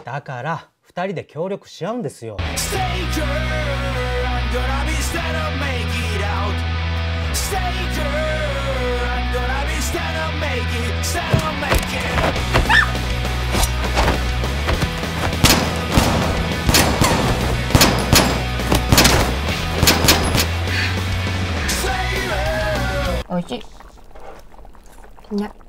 だから2人で協力し合うんですよ。 美味しいね。